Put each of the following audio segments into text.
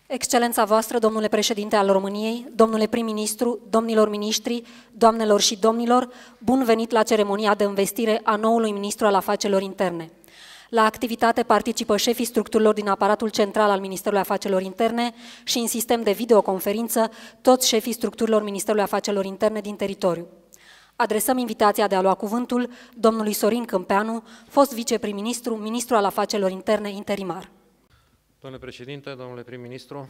Excelența voastră, domnule președinte al României, domnule prim-ministru, domnilor miniștri, doamnelor și domnilor, bun venit la ceremonia de învestire a noului ministru al afacerilor interne. La activitate participă șefii structurilor din aparatul central al Ministerului Afacerilor Interne și în sistem de videoconferință toți șefii structurilor Ministerului Afacerilor Interne din teritoriu. Adresăm invitația de a lua cuvântul domnului Sorin Câmpeanu, fost viceprim-ministru, ministru al afacerilor interne interimar. Domnule președinte, domnule prim-ministru,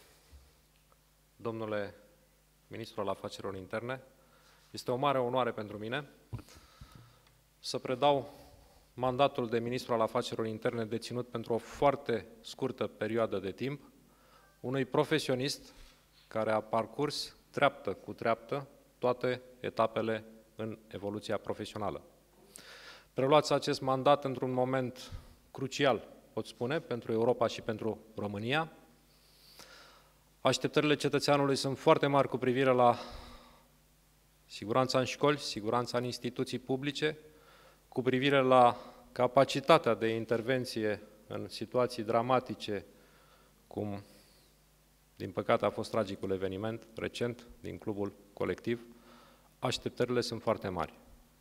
domnule ministru al afacerilor interne, este o mare onoare pentru mine să predau mandatul de ministru al afacerilor interne deținut pentru o foarte scurtă perioadă de timp unui profesionist care a parcurs treaptă cu treaptă toate etapele în evoluția profesională. Preluați acest mandat într-un moment crucial, pot spune, pentru Europa și pentru România. Așteptările cetățeanului sunt foarte mari cu privire la siguranța în școli, siguranța în instituții publice, cu privire la capacitatea de intervenție în situații dramatice, cum, din păcate, a fost tragicul eveniment recent din clubul colectiv. Așteptările sunt foarte mari.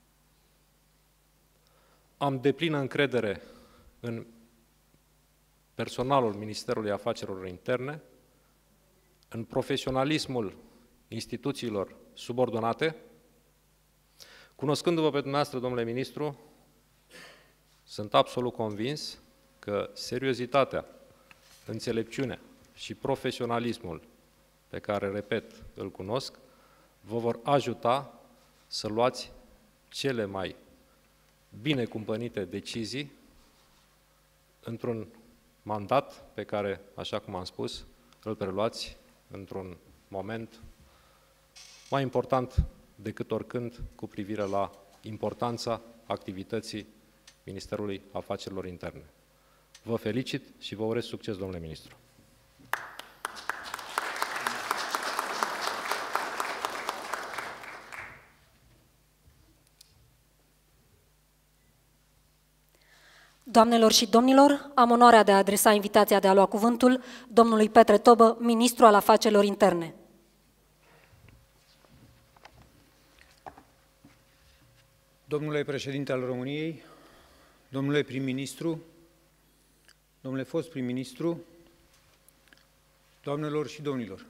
Am deplină încredere în personalul Ministerului Afacerilor Interne, în profesionalismul instituțiilor subordonate. Cunoscându-vă pe dumneavoastră, domnule ministru, sunt absolut convins că seriozitatea, înțelepciunea și profesionalismul pe care, repet, îl cunosc, vă vor ajuta să luați cele mai bine cumpănite decizii într-un mandat pe care, așa cum am spus, îl preluați într-un moment mai important decât oricând cu privire la importanța activității Ministerului Afacerilor Interne. Vă felicit și vă urez succes, domnule ministru. Doamnelor și domnilor, am onoarea de a adresa invitația de a lua cuvântul domnului Petre Tobă, ministru al afacerilor interne. Domnule președinte al României, domnule prim-ministru, domnule fost prim-ministru, doamnelor și domnilor,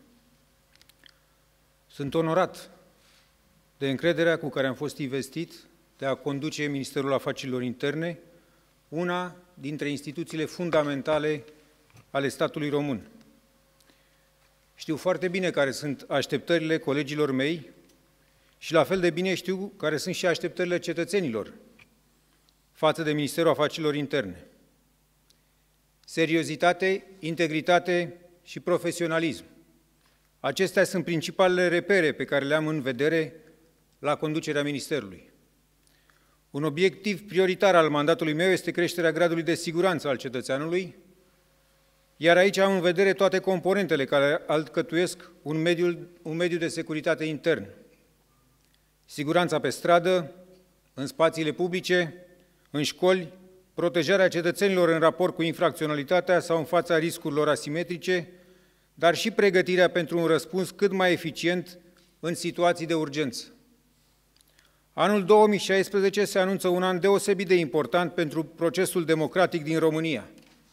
sunt onorat de încrederea cu care am fost investit de a conduce Ministerul Afacerilor Interne, una dintre instituțiile fundamentale ale statului român. Știu foarte bine care sunt așteptările colegilor mei și la fel de bine știu care sunt și așteptările cetățenilor față de Ministerul Afacerilor Interne. Seriozitate, integritate și profesionalism. Acestea sunt principalele repere pe care le am în vedere la conducerea Ministerului. Un obiectiv prioritar al mandatului meu este creșterea gradului de siguranță al cetățeanului, iar aici am în vedere toate componentele care alcătuiesc un mediu de securitate intern. Siguranța pe stradă, în spațiile publice, în școli, protejarea cetățenilor în raport cu infracționalitatea sau în fața riscurilor asimetrice, dar și pregătirea pentru un răspuns cât mai eficient în situații de urgență. Anul 2016 se anunță un an deosebit de important pentru procesul democratic din România,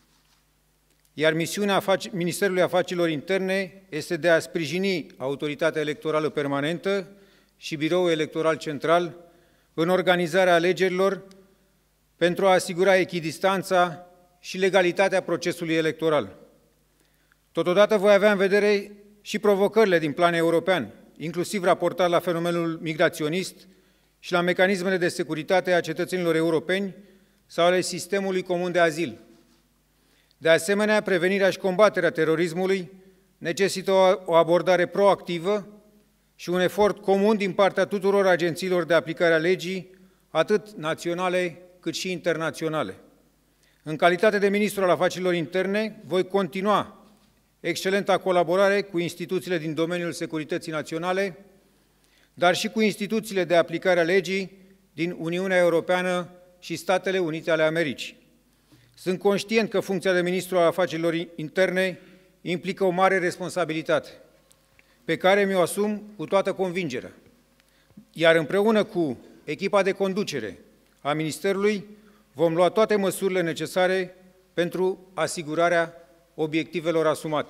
iar misiunea Ministerului Afacerilor Interne este de a sprijini Autoritatea Electorală Permanentă și Biroul Electoral Central în organizarea alegerilor pentru a asigura echidistanța și legalitatea procesului electoral. Totodată voi avea în vedere și provocările din plan european, inclusiv raportat la fenomenul migraționist și la mecanismele de securitate a cetățenilor europeni sau ale sistemului comun de azil. De asemenea, prevenirea și combaterea terorismului necesită o abordare proactivă și un efort comun din partea tuturor agențiilor de aplicare a legii, atât naționale cât și internaționale. În calitate de ministru al afacerilor interne, voi continua excelenta colaborare cu instituțiile din domeniul securității naționale, dar și cu instituțiile de aplicare a legii din Uniunea Europeană și Statele Unite ale Americii. Sunt conștient că funcția de ministru al afacerilor interne implică o mare responsabilitate, pe care mi-o asum cu toată convingerea. Iar împreună cu echipa de conducere a Ministerului vom lua toate măsurile necesare pentru asigurarea obiectivelor asumate.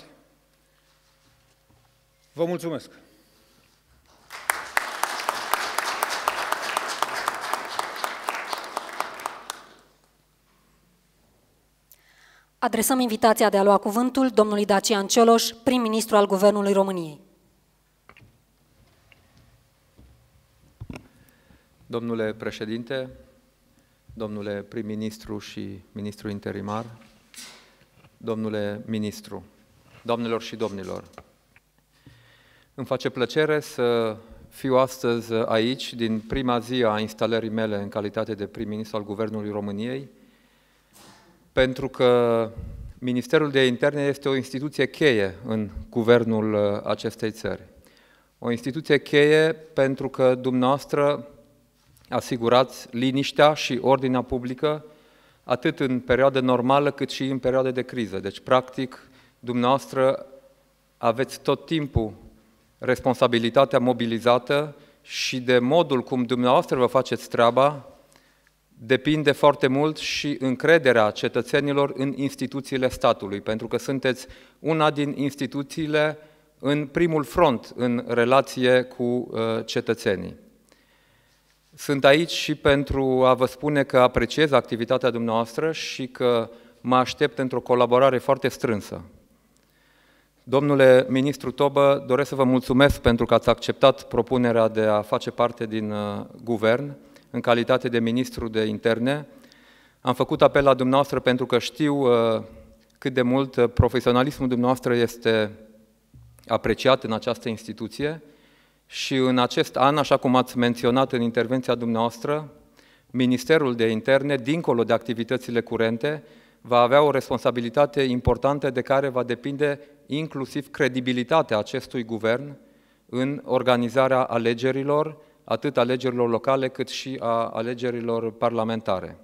Vă mulțumesc! Adresăm invitația de a lua cuvântul domnului Dacian Cioloș, prim-ministru al Guvernului României. Domnule președinte, domnule prim-ministru și ministru interimar, domnule ministru, doamnelor și domnilor, îmi face plăcere să fiu astăzi aici, din prima zi a instalării mele în calitate de prim-ministru al Guvernului României, pentru că Ministerul de Interne este o instituție cheie în guvernul acestei țări. O instituție cheie pentru că dumneavoastră asigurați liniștea și ordinea publică atât în perioadă normală cât și în perioade de criză. Deci, practic, dumneavoastră aveți tot timpul responsabilitatea mobilizată și de modul cum dumneavoastră vă faceți treaba depinde foarte mult și încrederea cetățenilor în instituțiile statului, pentru că sunteți una din instituțiile în primul front în relație cu cetățenii. Sunt aici și pentru a vă spune că apreciez activitatea dumneavoastră și că mă aștept într-o colaborare foarte strânsă. Domnule ministru Tobă, doresc să vă mulțumesc pentru că ați acceptat propunerea de a face parte din guvern în calitate de ministru de interne. Am făcut apel la dumneavoastră pentru că știu cât de mult profesionalismul dumneavoastră este apreciat în această instituție și în acest an, așa cum ați menționat în intervenția dumneavoastră, Ministerul de Interne, dincolo de activitățile curente, va avea o responsabilitate importantă de care va depinde inclusiv credibilitatea acestui guvern în organizarea alegerilor, atât alegerilor locale cât și a alegerilor parlamentare.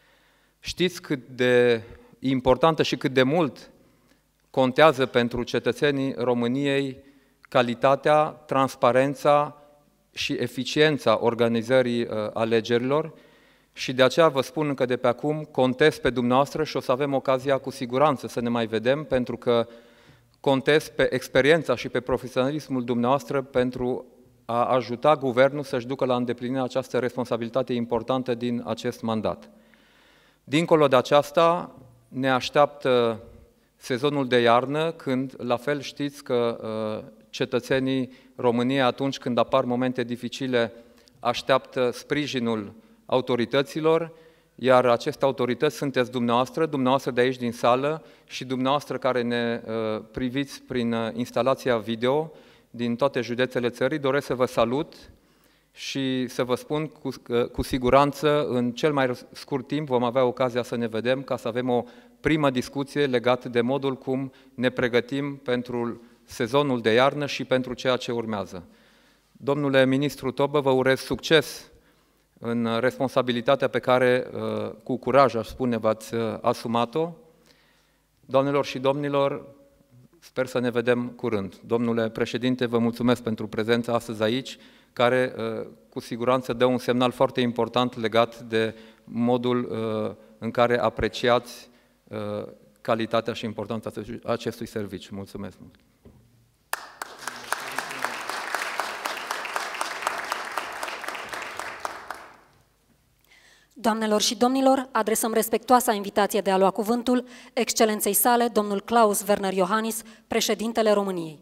Știți cât de importantă și cât de mult contează pentru cetățenii României calitatea, transparența și eficiența organizării alegerilor și de aceea vă spun încă de pe acum, contez pe dumneavoastră și o să avem ocazia cu siguranță să ne mai vedem, pentru că contez pe experiența și pe profesionalismul dumneavoastră pentru a ajuta guvernul să-și ducă la îndeplinire această responsabilitate importantă din acest mandat. Dincolo de aceasta, ne așteaptă sezonul de iarnă, când, la fel știți că cetățenii României, atunci când apar momente dificile, așteaptă sprijinul autorităților, iar aceste autorități sunteți dumneavoastră de aici din sală și dumneavoastră care ne priviți prin instalația video din toate județele țării. Doresc să vă salut și să vă spun cu siguranță, în cel mai scurt timp vom avea ocazia să ne vedem ca să avem o primă discuție legată de modul cum ne pregătim pentru sezonul de iarnă și pentru ceea ce urmează. Domnule ministru Tobă, vă urez succes în responsabilitatea pe care, cu curaj, aș spune, v-ați asumat-o. Doamnelor și domnilor, sper să ne vedem curând. Domnule președinte, vă mulțumesc pentru prezența astăzi aici, care cu siguranță dă un semnal foarte important legat de modul în care apreciați calitatea și importanța acestui serviciu. Mulțumesc mult! Doamnelor și domnilor, adresăm respectuoasa invitație de a lua cuvântul excelenței sale, domnul Klaus Werner Iohannis, președintele României.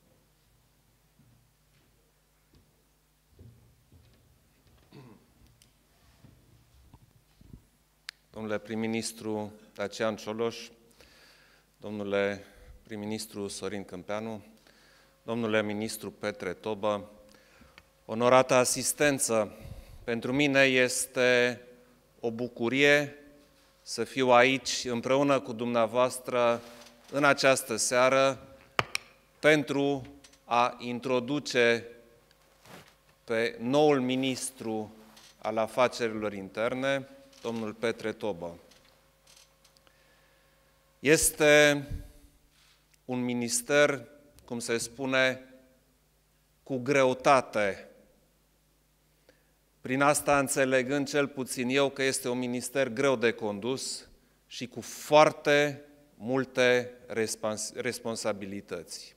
Domnule prim-ministru Dacian Cioloș, domnule prim-ministru Sorin Câmpeanu, domnule ministru Petre Tobă, onorată asistență, pentru mine este o bucurie să fiu aici împreună cu dumneavoastră în această seară pentru a introduce pe noul ministru al afacerilor interne, domnul Petre Tobă. Este un minister, cum se spune, cu greutate. Prin asta înțelegând cel puțin eu că este un minister greu de condus și cu foarte multe responsabilități.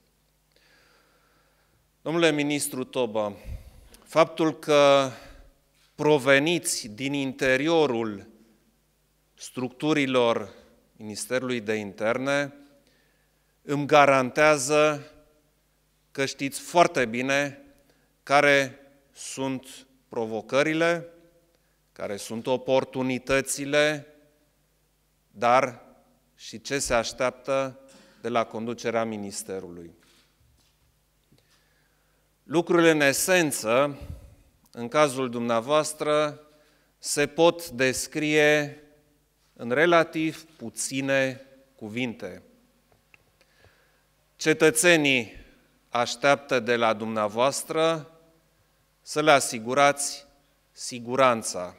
Domnule ministru Tobă, faptul că proveniți din interiorul structurilor Ministerului de Interne îmi garantează că știți foarte bine care sunt provocările, care sunt oportunitățile, dar și ce se așteaptă de la conducerea Ministerului. Lucrurile în esență, în cazul dumneavoastră, se pot descrie în relativ puține cuvinte. Cetățenii așteaptă de la dumneavoastră să le asigurați siguranța.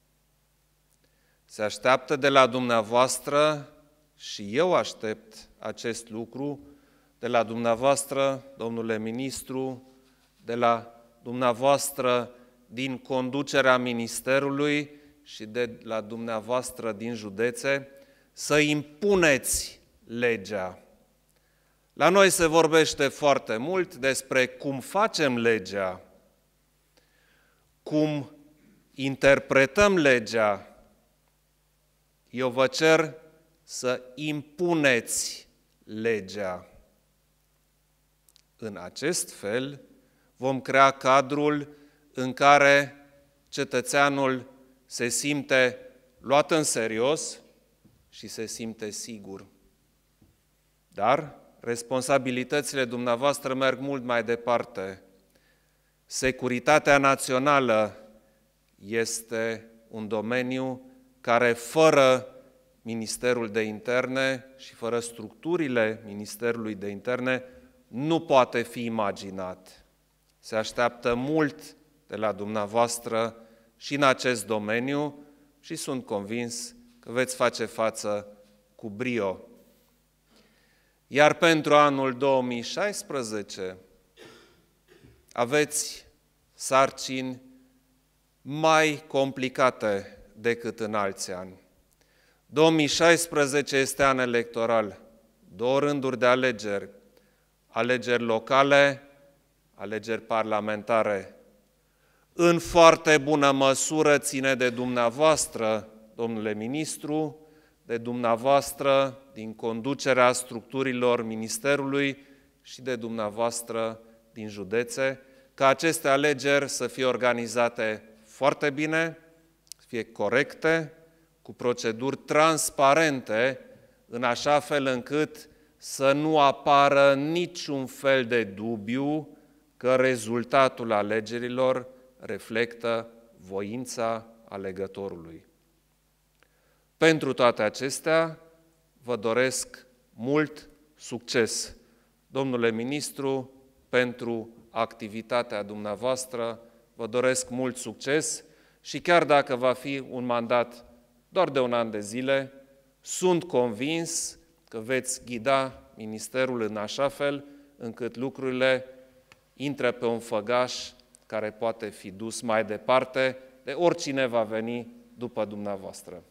Se așteaptă de la dumneavoastră, și eu aștept acest lucru, de la dumneavoastră, domnule ministru, de la dumneavoastră din conducerea Ministerului și de la dumneavoastră din județe, să impuneți legea. La noi se vorbește foarte mult despre cum facem legea, cum interpretăm legea. Eu vă cer să impuneți legea. În acest fel vom crea cadrul în care cetățeanul se simte luat în serios și se simte sigur. Dar responsabilitățile dumneavoastră merg mult mai departe. Securitatea națională este un domeniu care, fără Ministerul de Interne și fără structurile Ministerului de Interne, nu poate fi imaginat. Se așteaptă mult de la dumneavoastră și în acest domeniu și sunt convins că veți face față cu brio. Iar pentru anul 2016 aveți sarcini mai complicate decât în alți ani. 2016 este an electoral, 2 rânduri de alegeri, alegeri locale, alegeri parlamentare. În foarte bună măsură ține de dumneavoastră, domnule ministru, de dumneavoastră din conducerea structurilor Ministerului și de dumneavoastră din județe, ca aceste alegeri să fie organizate foarte bine, să fie corecte, cu proceduri transparente, în așa fel încât să nu apară niciun fel de dubiu că rezultatul alegerilor reflectă voința alegătorului. Pentru toate acestea, vă doresc mult succes, domnule ministru, pentru activitatea dumneavoastră, vă doresc mult succes și chiar dacă va fi un mandat doar de 1 an de zile, sunt convins că veți ghida Ministerul în așa fel încât lucrurile intră pe un făgaș care poate fi dus mai departe de oricine va veni după dumneavoastră.